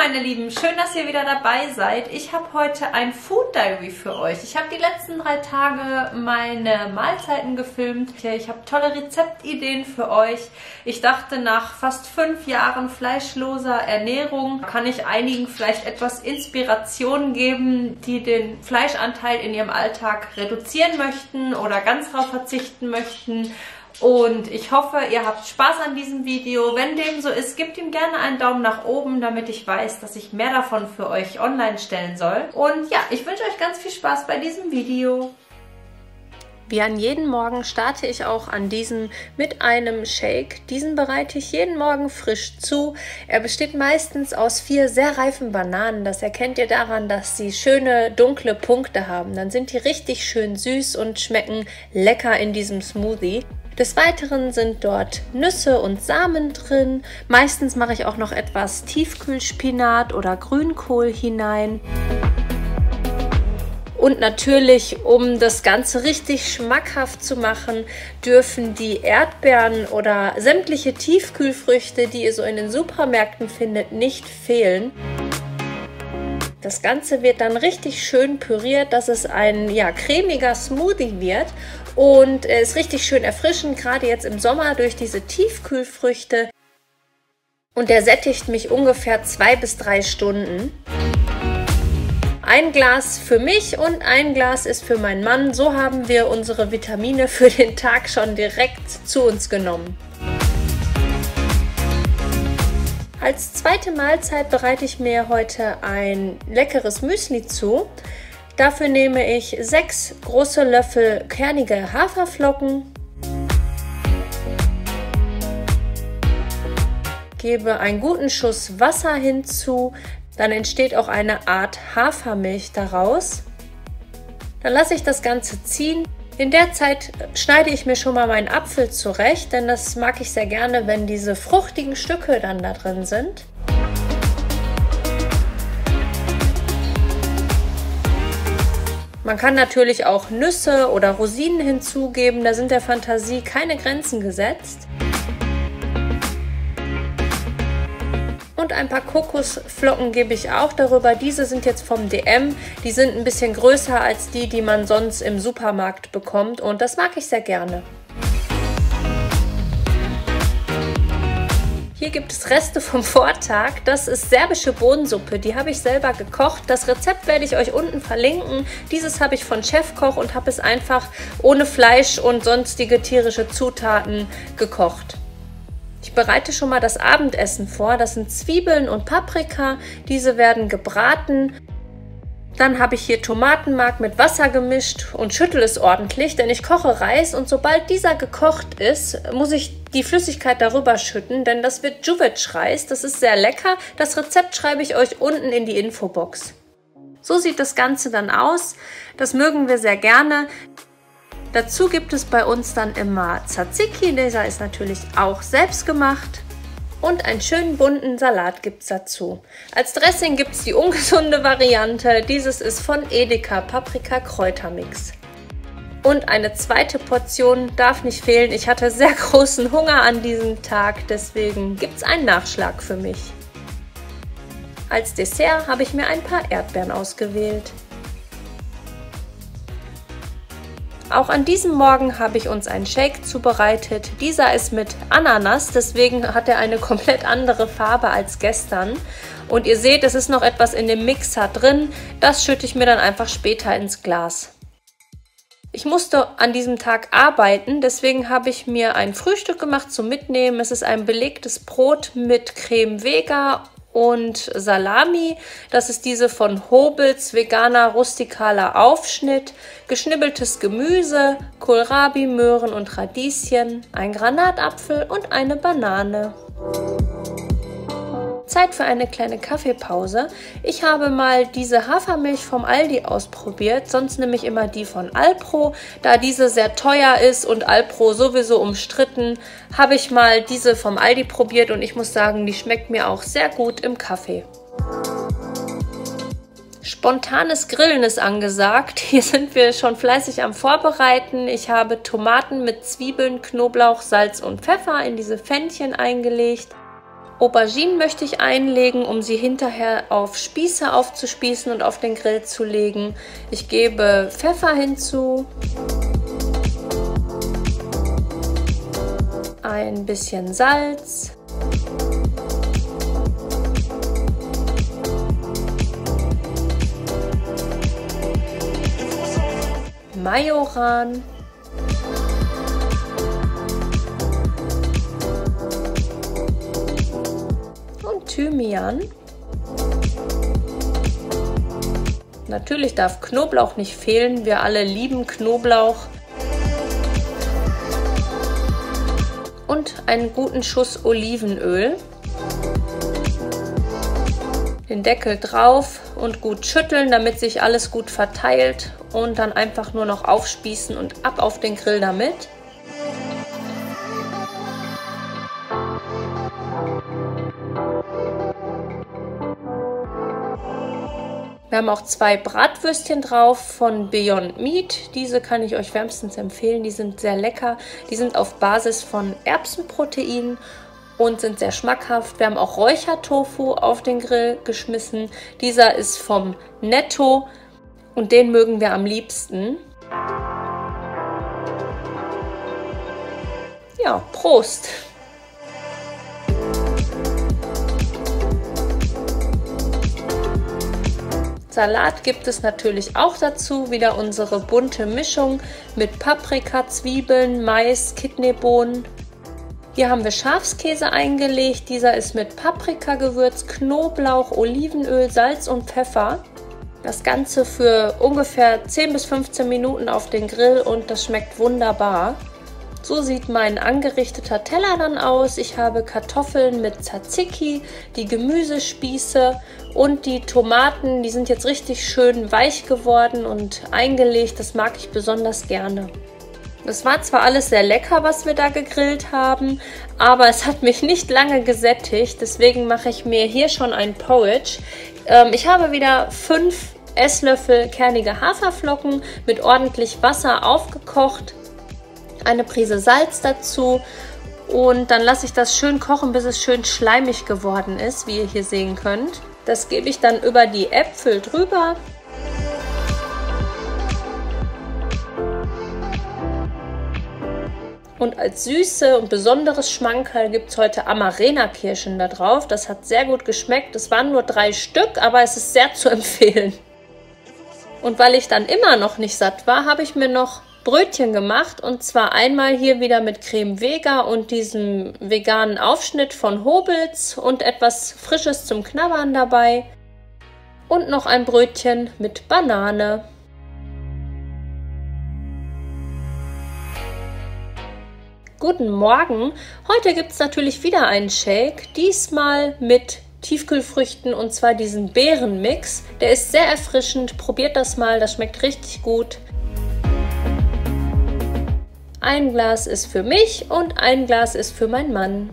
meine Lieben, schön, dass ihr wieder dabei seid. Ich habe heute ein Food Diary für euch. Ich habe die letzten 3 Tage meine Mahlzeiten gefilmt. Ich habe tolle Rezeptideen für euch. Ich dachte, nach fast 5 Jahren fleischloser Ernährung kann ich einigen vielleicht etwas Inspiration geben, die den Fleischanteil in ihrem Alltag reduzieren möchten oder ganz darauf verzichten möchten. Und ich hoffe, ihr habt Spaß an diesem Video. Wenn dem so ist, gebt ihm gerne einen Daumen nach oben, damit ich weiß, dass ich mehr davon für euch online stellen soll. Und ja, ich wünsche euch ganz viel Spaß bei diesem Video. Wie an jeden Morgen starte ich auch an diesem mit einem Shake. Diesen bereite ich jeden Morgen frisch zu. Er besteht meistens aus 4 sehr reifen Bananen. Das erkennt ihr daran, dass sie schöne dunkle Punkte haben. Dann sind die richtig schön süß und schmecken lecker in diesem Smoothie. Des Weiteren sind dort Nüsse und Samen drin. Meistens mache ich auch noch etwas Tiefkühlspinat oder Grünkohl hinein. Und natürlich, um das Ganze richtig schmackhaft zu machen, dürfen die Erdbeeren oder sämtliche Tiefkühlfrüchte, die ihr so in den Supermärkten findet, nicht fehlen. Das Ganze wird dann richtig schön püriert, dass es ein cremiger Smoothie wird und er ist richtig schön erfrischend, gerade jetzt im Sommer durch diese Tiefkühlfrüchte. Und der sättigt mich ungefähr 2 bis 3 Stunden. Ein Glas für mich und ein Glas ist für meinen Mann. So haben wir unsere Vitamine für den Tag schon direkt zu uns genommen. Als zweite Mahlzeit bereite ich mir heute ein leckeres Müsli zu. Dafür nehme ich 6 große Löffel kernige Haferflocken, gebe einen guten Schuss Wasser hinzu, dann entsteht auch eine Art Hafermilch daraus. Dann lasse ich das Ganze ziehen. In der Zeit schneide ich mir schon mal meinen Apfel zurecht, denn das mag ich sehr gerne, wenn diese fruchtigen Stücke dann da drin sind. Man kann natürlich auch Nüsse oder Rosinen hinzugeben, da sind der Fantasie keine Grenzen gesetzt. Und ein paar Kokosflocken gebe ich auch darüber. Diese sind jetzt vom DM. Die sind ein bisschen größer als die, die man sonst im Supermarkt bekommt. Und das mag ich sehr gerne. Hier gibt es Reste vom Vortag. Das ist serbische Bohnensuppe. Die habe ich selber gekocht. Das Rezept werde ich euch unten verlinken. Dieses habe ich von Chefkoch und habe es einfach ohne Fleisch und sonstige tierische Zutaten gekocht. Ich bereite schon mal das Abendessen vor. Das sind Zwiebeln und Paprika. Diese werden gebraten. Dann habe ich hier Tomatenmark mit Wasser gemischt und schüttle es ordentlich, denn ich koche Reis und sobald dieser gekocht ist, muss ich die Flüssigkeit darüber schütten, denn das wird Juwec-Reis. Das ist sehr lecker. Das Rezept schreibe ich euch unten in die Infobox. So sieht das Ganze dann aus. Das mögen wir sehr gerne. Dazu gibt es bei uns dann immer Tzatziki, dieser ist natürlich auch selbst gemacht. Und einen schönen bunten Salat gibt es dazu. Als Dressing gibt es die ungesunde Variante. Dieses ist von Edeka Paprika Kräutermix. Und eine zweite Portion darf nicht fehlen. Ich hatte sehr großen Hunger an diesem Tag, deswegen gibt es einen Nachschlag für mich. Als Dessert habe ich mir ein paar Erdbeeren ausgewählt. Auch an diesem Morgen habe ich uns einen Shake zubereitet. Dieser ist mit Ananas, deswegen hat er eine komplett andere Farbe als gestern. Und ihr seht, es ist noch etwas in dem Mixer drin. Das schütte ich mir dann einfach später ins Glas. Ich musste an diesem Tag arbeiten, deswegen habe ich mir ein Frühstück gemacht zum Mitnehmen. Es ist ein belegtes Brot mit Creme Vega und Salami. Das ist diese von Hobels veganer rustikaler Aufschnitt, geschnibbeltes Gemüse, Kohlrabi, Möhren und Radieschen, ein Granatapfel und eine Banane. Zeit für eine kleine Kaffeepause. Ich habe mal diese Hafermilch vom Aldi ausprobiert, sonst nehme ich immer die von Alpro. Da diese sehr teuer ist und Alpro sowieso umstritten, habe ich mal diese vom Aldi probiert und ich muss sagen, die schmeckt mir auch sehr gut im Kaffee. Spontanes Grillen ist angesagt. Hier sind wir schon fleißig am Vorbereiten. Ich habe Tomaten mit Zwiebeln, Knoblauch, Salz und Pfeffer in diese Pfännchen eingelegt. Auberginen möchte ich einlegen, um sie hinterher auf Spieße aufzuspießen und auf den Grill zu legen. Ich gebe Pfeffer hinzu, ein bisschen Salz, Majoran und Thymian. Natürlich darf Knoblauch nicht fehlen, wir alle lieben Knoblauch. Und einen guten Schuss Olivenöl. Den Deckel drauf und gut schütteln, damit sich alles gut verteilt und dann einfach nur noch aufspießen und ab auf den Grill damit. Wir haben auch 2 Bratwürstchen drauf von Beyond Meat. Diese kann ich euch wärmstens empfehlen. Die sind sehr lecker. Die sind auf Basis von Erbsenprotein und sind sehr schmackhaft. Wir haben auch Räuchertofu auf den Grill geschmissen. Dieser ist vom Netto und den mögen wir am liebsten. Ja, Prost! Salat gibt es natürlich auch dazu, wieder unsere bunte Mischung mit Paprika, Zwiebeln, Mais, Kidneybohnen. Hier haben wir Schafskäse eingelegt, dieser ist mit Paprikagewürz, Knoblauch, Olivenöl, Salz und Pfeffer. Das Ganze für ungefähr 10 bis 15 Minuten auf den Grill und das schmeckt wunderbar. So sieht mein angerichteter Teller dann aus. Ich habe Kartoffeln mit Tzatziki, die Gemüsespieße und die Tomaten. Die sind jetzt richtig schön weich geworden und eingelegt. Das mag ich besonders gerne. Das war zwar alles sehr lecker, was wir da gegrillt haben, aber es hat mich nicht lange gesättigt. Deswegen mache ich mir hier schon ein Porridge. Ich habe wieder 5 Esslöffel kernige Haferflocken mit ordentlich Wasser aufgekocht. Eine Prise Salz dazu und dann lasse ich das schön kochen, bis es schön schleimig geworden ist, wie ihr hier sehen könnt. Das gebe ich dann über die Äpfel drüber. Und als Süße und besonderes Schmankerl gibt es heute Amarena-Kirschen da drauf. Das hat sehr gut geschmeckt. Es waren nur 3 Stück, aber es ist sehr zu empfehlen. Und weil ich dann immer noch nicht satt war, habe ich mir noch Brötchen gemacht und zwar einmal hier wieder mit Creme Vega und diesem veganen Aufschnitt von Hobels und etwas Frisches zum Knabbern dabei und noch ein Brötchen mit Banane. Guten Morgen! Heute gibt es natürlich wieder einen Shake, diesmal mit Tiefkühlfrüchten und zwar diesen Beerenmix. Der ist sehr erfrischend, probiert das mal, das schmeckt richtig gut. Ein Glas ist für mich und ein Glas ist für meinen Mann.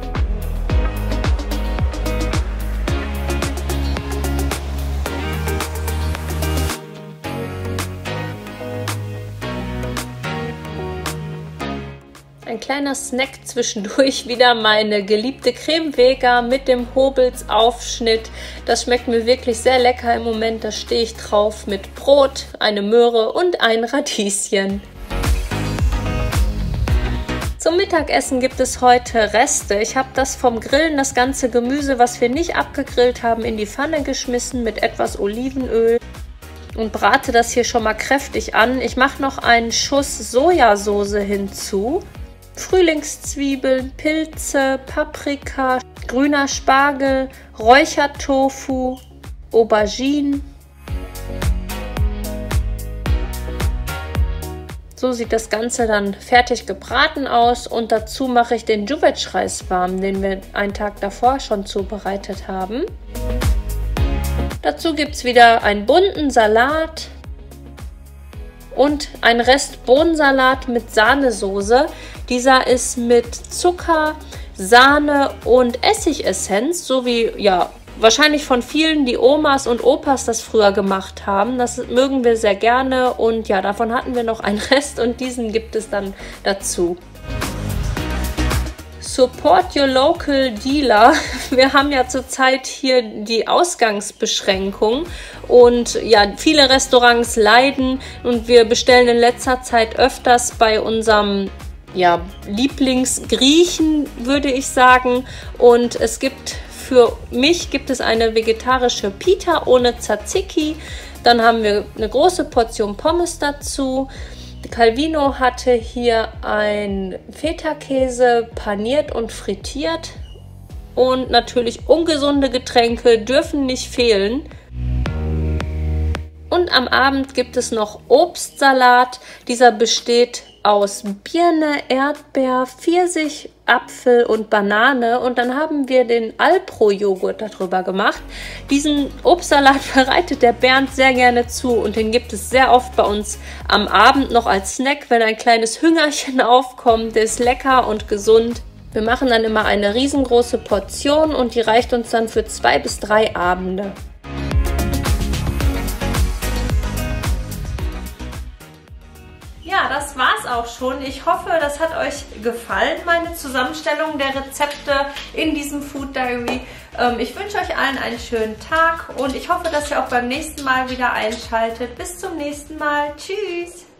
Ein kleiner Snack zwischendurch, wieder meine geliebte Creme Vega mit dem Hobels Aufschnitt. Das schmeckt mir wirklich sehr lecker im Moment, da stehe ich drauf mit Brot, eine Möhre und ein Radieschen. Zum Mittagessen gibt es heute Reste. Ich habe das vom Grillen, das ganze Gemüse, was wir nicht abgegrillt haben, in die Pfanne geschmissen mit etwas Olivenöl und brate das hier schon mal kräftig an. Ich mache noch einen Schuss Sojasauce hinzu. Frühlingszwiebeln, Pilze, Paprika, grüner Spargel, Räuchertofu, Auberginen. So sieht das Ganze dann fertig gebraten aus und dazu mache ich den Juwetsch-Reis warm, den wir einen Tag davor schon zubereitet haben. Dazu gibt es wieder einen bunten Salat und einen Rest Bohnensalat mit Sahnesoße. Dieser ist mit Zucker, Sahne und Essigessenz, so wie ja wahrscheinlich von vielen die Omas und Opas das früher gemacht haben. Das mögen wir sehr gerne und ja, davon hatten wir noch einen Rest und diesen gibt es dann dazu. Support your local dealer. Wir haben ja zurzeit hier die Ausgangsbeschränkung und ja, viele Restaurants leiden und wir bestellen in letzter Zeit öfters bei unserem Lieblingsgriechen, würde ich sagen. Und es gibt für mich eine vegetarische Pita ohne Tzatziki. Dann haben wir eine große Portion Pommes dazu. Calvino hatte hier ein Feta-Käse paniert und frittiert. Und natürlich ungesunde Getränke dürfen nicht fehlen. Und am Abend gibt es noch Obstsalat. Dieser besteht aus Birne, Erdbeer, Pfirsich, Apfel und Banane. Und dann haben wir den Alpro-Joghurt darüber gemacht. Diesen Obstsalat bereitet der Bernd sehr gerne zu und den gibt es sehr oft bei uns am Abend noch als Snack, wenn ein kleines Hüngerchen aufkommt. Der ist lecker und gesund. Wir machen dann immer eine riesengroße Portion und die reicht uns dann für 2 bis 3 Abende. Ja, das war's auch schon. Ich hoffe, das hat euch gefallen, meine Zusammenstellung der Rezepte in diesem Food Diary. Ich wünsche euch allen einen schönen Tag und ich hoffe, dass ihr auch beim nächsten Mal wieder einschaltet. Bis zum nächsten Mal. Tschüss!